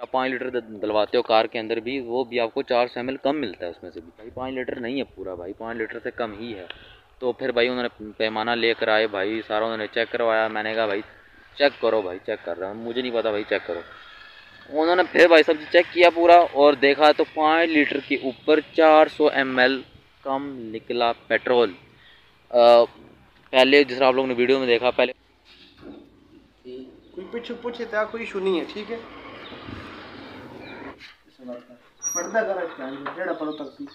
आप 5 लीटर डलवाते हो कार के अंदर भी, वो भी आपको 400 ml कम मिलता है उसमें से भी। भाई 5 लीटर नहीं है पूरा भाई, 5 लीटर से कम ही है। तो फिर भाई उन्होंने पैमाना लेकर आए भाई, सारा उन्होंने चेक करवाया। मैंने कहा भाई चेक करो भाई, चेक कर रहा हूँ, मुझे नहीं पता भाई, चेक करो। उन्होंने फिर भाई साहब चेक किया पूरा और देखा तो 5 लीटर के ऊपर 400 ml कम निकला पेट्रोल। पहले जिस आप लोगों ने वीडियो में देखा, पहले कोई पीछे पूछे तो कोई इशू नहीं है, ठीक है। पर्दा करा स्टैंड जेड़ा पड़ो तक सी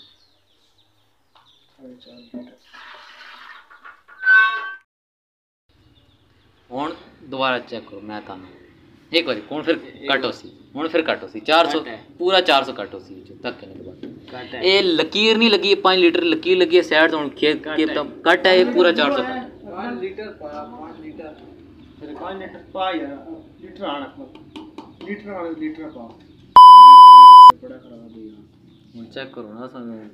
हुण दोबारा चेक करो। मैं तानू एक बार हुण फिर कटो सी, हुण फिर कटो सी 400 पूरा 400 कटो सी जो तक के बाद ए लकीर नहीं लगी, 5 लीटर लकीर लगी है साइड से। हुण खेत के तब कट है ये पूरा 400 कट। 5 लीटर पाया, 5 लीटर फिर 5 लीटर पा यार, लीटर आना लीटर वाले लीटर पा बड़ा खराब है यार। हुण चेक करो ना समय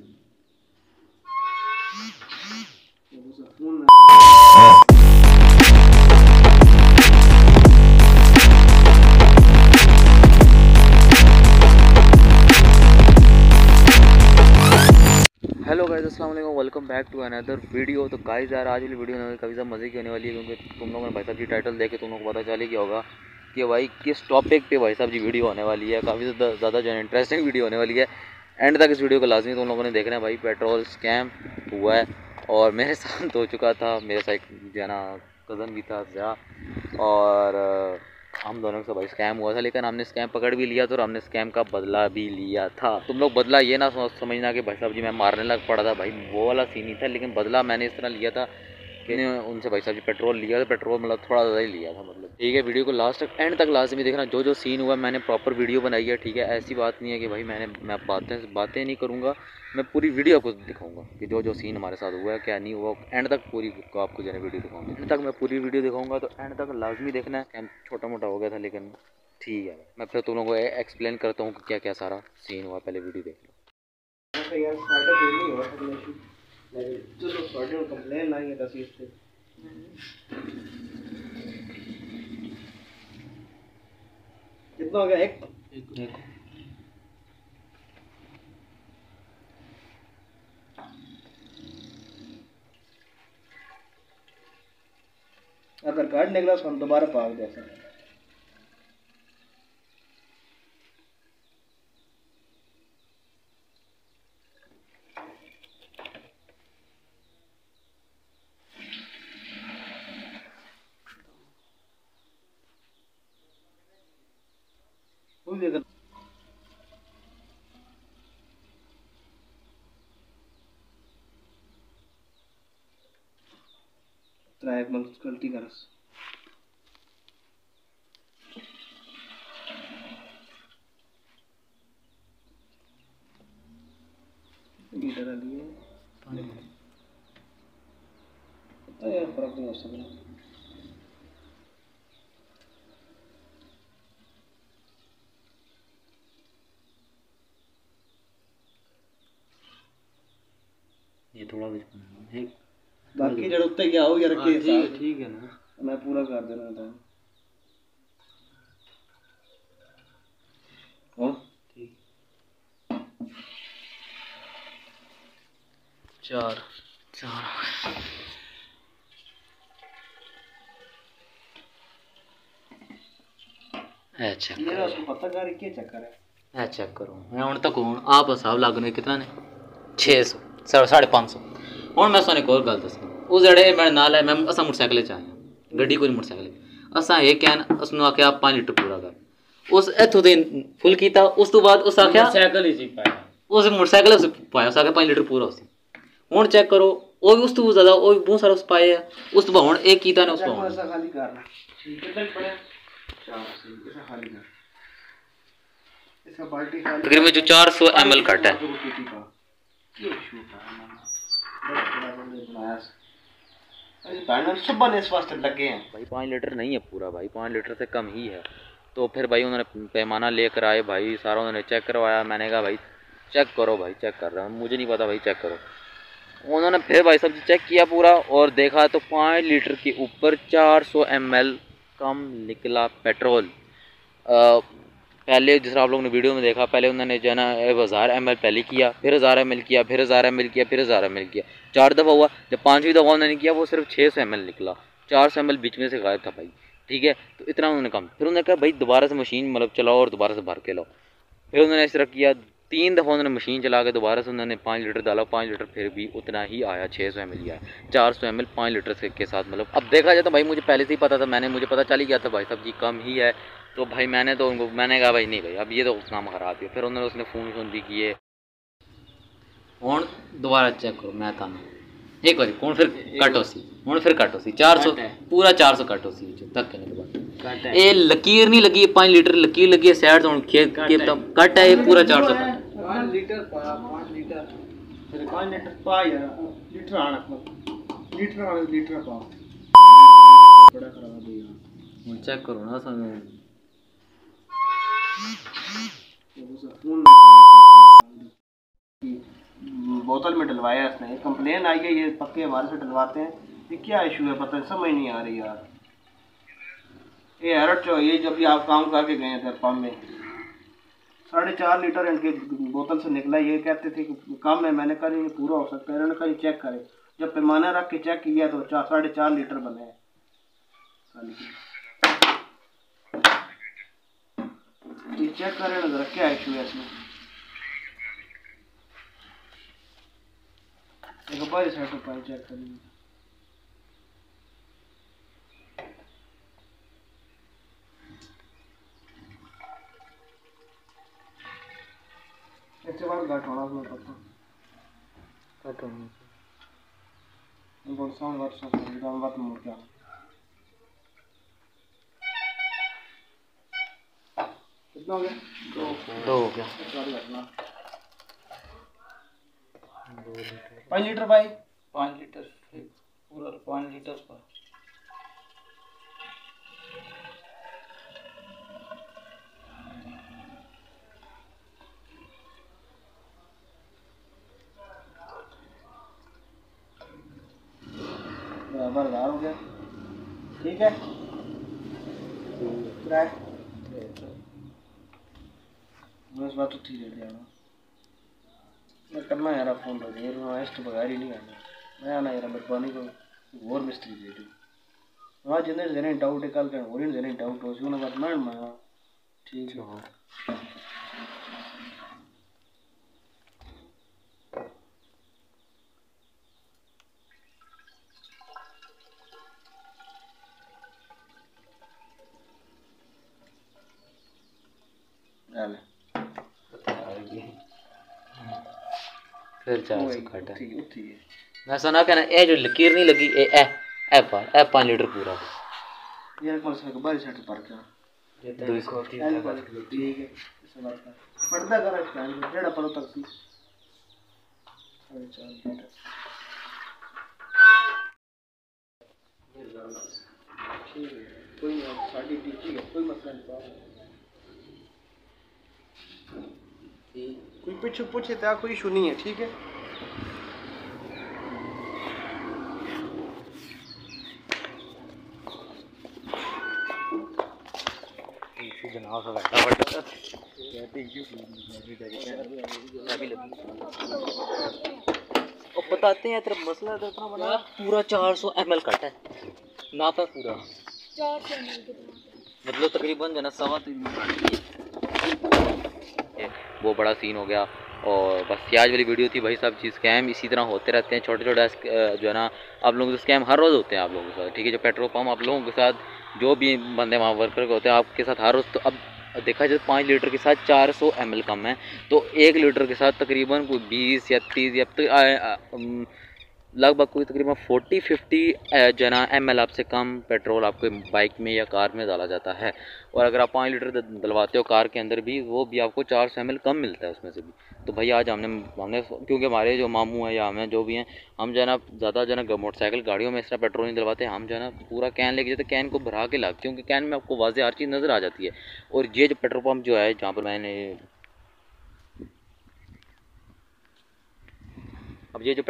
हेलो गाइस, अस्सलाम वालेकुम, welcome back to another video. तो गाइस यार आज वाली वीडियो काफ़ी ज़्यादा मज़े की होने वाली है, क्योंकि तुम लोगों ने भाई साहब की टाइटल देख के तुम लोगों को पता चल ही गया होगा कि भाई किस टॉपिक पे भाई साहब जी वीडियो होने वाली है। काफ़ी ज़्यादा जो है इंटरेस्टिंग वीडियो होने वाली है। एंड तक इस वीडियो को लाजमी तुम लोगों ने देखना है भाई। पेट्रोल स्कैम हुआ है और मेरे साथ हो चुका था, मेरे साथ जो है ना कज़न भी था ज़िया, और हम दोनों से भाई स्कैम हुआ था। लेकिन हमने स्कैम पकड़ भी लिया था और हमने स्कैम का बदला भी लिया था। तुम लोग बदला ये ना समझना कि भाई साहब जी मैं मारने लग पड़ा था, भाई वो वाला सीन ही था। लेकिन बदला मैंने इस तरह लिया था कि उनसे भाई साहब जी पेट्रोल लिया था, पेट्रोल मतलब थोड़ा ज़्यादा ही लिया था मतलब। ठीक है, वीडियो को लास्ट तक एंड तक लाजमी देखना। जो जो सीन हुआ मैंने प्रॉपर वीडियो बनाई है, ठीक है। ऐसी बात नहीं है कि भाई मैं बातें नहीं करूँगा, मैं पूरी वीडियो आपको दिखाऊंगा कि जो जो सीन हमारे साथ हुआ है, क्या नहीं हुआ। एंड तक पूरी को आपको जो है वीडियो दिखाऊंगा, एंड तक मैं पूरी वीडियो दिखाऊंगा। तो एंड तक लाजमी देखना है। छोटा मोटा हो गया था लेकिन ठीक है, मैं फिर तुम लोगों को एक्सप्लेन करता हूँ कि क्या क्या सारा सीन हुआ। पहले वीडियो देख लो। यार साढ़े कोई नहीं हुआ था इशू, चलो साढ़े कंप्लेन लाएंगे तहसील से। कितना हो गया? एक अगर कार्ड निकला तो हम दोबारा पाग दे सकते। ट्राई गलती करस लीटर लिए पता यार फर्क नहीं हो सकता। ये थोड़ा भी है बाकी जड़ उत्ते क्या हो यार के साथ ठीक है ना, मैं पूरा कर देना था। हां ठीक 4 अच्छा मेरा उसको पता कर क्या चक्कर है। चेक करो। मैं हुण तक हुण आप हिसाब लागने कितना ने 600 550। हुण मैं सोने को और गल दस, उस जड़े मेरे नाल है, मैं असा मोटरसाइकिल च आया, गड्डी कोई मोटरसाइकिल। असा ये कैन उसनु आख्या 5 लीटर पूरा कर, उस इथों दे फुल कीता। उस तो बाद उस आख्या साइकिल ही सी पाया, उस मोटरसाइकिल उस पाया, उस आख्या 5 लीटर पूरा उस। हुण चेक करो वो भी उस तो ज्यादा, वो भी बहुत सारा उस पाए है। उस तो हुण एक कीता ने उस तो ऐसा खाली करना कितना पड़ा 4 से ऐसा खाली कर इसका बाल्टी खाली तकरीबन जो 400 ml कट है। भाई 5 लीटर नहीं है पूरा भाई, 5 लीटर से कम ही है। तो फिर भाई उन्होंने पैमाना लेकर आए भाई, सारा उन्होंने चेक करवाया। मैंने कहा भाई चेक करो भाई, चेक कर रहा हूँ, मुझे नहीं पता भाई, चेक करो। उन्होंने फिर भाई साहब चेक किया पूरा और देखा तो 5 लीटर के ऊपर 400 ml कम निकला पेट्रोल। पहले जिस आप लोगों ने वीडियो में देखा, पहले उन्होंने जो है ना 1000 ml पहले किया, फिर 1000 ml किया, फिर 1000 ml किया, फिर 1000 ml किया, 4 दफ़ा हुआ। जब 5वीं दफ़ा उन्होंने किया वो सिर्फ 600 ml निकला, 400 ml बीच में से गायब था भाई। ठीक है, तो इतना उन्होंने कम, फिर उन्होंने कहा भाई दोबारा से मशीन मतलब चलाओ और दोबारा से भर के लाओ। फिर उन्होंने इस तरह किया, 3 दफ़ा उन्होंने मशीन चला के दोबारा से उन्होंने 5 लीटर डाला, 5 लीटर फिर भी उतना ही आया, 600 ml ही आया। 400 ml 5 लीटर के साथ, मतलब अब देखा जाए तो भाई मुझे पहले से ही पता था, मुझे पता चल ही गया था भाई साहब जी कम ही है। तो भाई मैंने तो उनको मैंने कहा भाई नहीं भाई अब ये तो काम खराब है। फिर उन्होंने उसने फ़ोन भी किए, ਹੁਣ दोबारा चेक करो मैं ताना एक बार कौन फिर कट हो सी हूँ फिर कट हो सी 400 पूरा 400 कट हो सी तक कहने के बाद ये लकीर नहीं लगी, 5 लीटर लकीर लगी है साइड तो खेत के तब कट है ये पूरा 400 कट 5 लीटर पा 5 लीटर फिर 5 लीटर पा यार लीटर आना लीटर पा बड़ा खराब है यार चेक करो ना समय बोतल में डलवाया इसने, कंप्लेन आई है ये पक्के हमारे से डलवाते हैं। ये क्या इशू है पता समझ नहीं आ रही यार। ये हैरत जो ये जब भी आप काम करके गए थे पंप में 4.5 लीटर इनके बोतल से निकला। ये कहते थे कि कम है, मैंने कहा नहीं पूरा हो सकता है, इन्होंने कहा चेक करें। जब पैमाना रख के चेक किया तो 4.5 लीटर बने हैं। ये चेक करें ना जरा क्या इशू है इसमें। एक बार साइड पर चेक करेंगे। इसके बाद घट होना उसमें पता घट होना बोल साउंड वर्ष एकदम बात मुड़ गया। कितना हो गया? 2 हो गया। 5 लीटर भाई 5 लीटर पूरा 5 लीटर का बराबर हो गया। ठीक है बस बात तो ठीक है यार। मैं करना यार फोन पर ये एस्ट बगैर ही नहीं आना। मैं आना यार मेहरबानी को और मिस्त्री दे दी वहाँ जिन्हें जने डाउट है कल का और इन जने डाउट हो सुना बात मैं ठीक है। फिर 400 कट है। मैं सुना क्या ना ये जो लकीर नहीं लगी ए 5 लीटर पूरा यार कौन सा बाहर सेट पर क्या ठीक है इस बात का पर्दा करा स्टैंड जेड़ा परो तक सी 4.5 लीटर ठीक है कोई नहीं साड़ी ठीक है कोई मसला नहीं। कोई पीछे पूछे तो कोई इशू नहीं है। ठीक है जनाब से बैठा बैठा और बताते हैं तेरा मसला इतना बना पूरा 400 ml कट है ना था पूरा 400 ml मतलब तकरीबन जना 3.25 वो बड़ा सीन हो गया। और बस ये आज वाली वीडियो थी भाई साहब जी। स्कैम इसी तरह होते रहते हैं छोटे छोटे जो है ना आप लोगों के स्कैम हर रोज़ होते हैं आप लोगों के साथ। ठीक है जो पेट्रोल पम्प आप लोगों के साथ जो भी बंदे वहाँ वर्कर होते हैं आपके साथ हर रोज़। तो अब देखा जाए 5 लीटर के साथ 400 ml कम है तो 1 लीटर के साथ तकरीबन कोई 20 या 30 या लगभग कोई तकरीबन 40-50 जना ml आपसे कम पेट्रोल आपके बाइक में या कार में डाला जाता है। और अगर आप 5 लीटर डलवाते हो कार के अंदर भी वो भी आपको 400 ml कम मिलता है उसमें से भी। तो भाई आज हमने क्योंकि हमारे जो मामू हैं या हमें जो भी हैं हम जो है ना ज़्यादा जो है ना मोटरसाइकिल गाड़ियों में इस तरह पेट्रोल नहीं डलवाते। हम जो है ना पूरा कैन लेके जाते कैन को भरा के लाते क्योंकि कैन में आपको वाज़े हर चीज़ नज़र आ जाती है। और ये जो पेट्रोल पम्प जो है जहाँ पर मैंने अब ये जो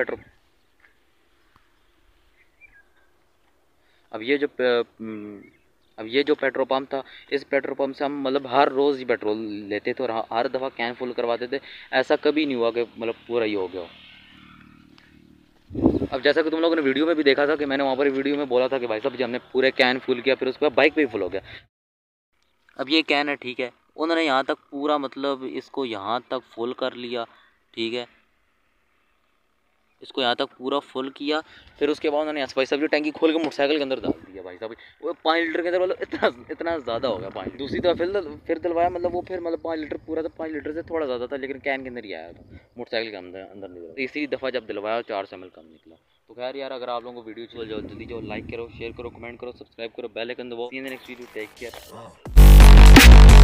अब ये जो पेट्रोल पंप था, इस पेट्रोल पंप से हम मतलब हर रोज़ ही पेट्रोल लेते थे और हर दफ़ा कैन फुल करवाते थे। ऐसा कभी नहीं हुआ कि मतलब पूरा ही हो गया हो। अब जैसा कि तुम लोगों ने वीडियो में भी देखा था कि मैंने वहाँ पर वीडियो में बोला था कि भाई साहब जी हमने पूरे कैन फुल किया, फिर उसके बाद बाइक पे ही फुल हो गया। अब ये कैन है, ठीक है, उन्होंने यहाँ तक पूरा मतलब इसको यहाँ तक फुल कर लिया, ठीक है, इसको यहाँ तक पूरा फुल किया। फिर उसके बाद उन्होंने भाई साहब जो टैंकी खोल के मोटरसाइकिल के अंदर डाल दिया। भाई साहब वो 5 लीटर के अंदर मतलब इतना इतना ज़्यादा हो गया पानी। दूसरी तरफ फिर डलवाया, मतलब वो फिर मतलब 5 लीटर पूरा, तो 5 लीटर से थोड़ा ज़्यादा था, लेकिन कैन के अंदर ही आया था, मोटरसाइकिल के अंदर अंदर नहीं था। तीसरी दफ़ा जब डलवाया 400 ml कम निकला। तो खैर यार, अगर आप लोगों को वीडियो चल जाओ जल्दी जाओ, लाइक करो, शेयर करो, कमेंट करो, सब्सक्राइब करो, बेल आइकन दबाओ। See you in the next video, take care.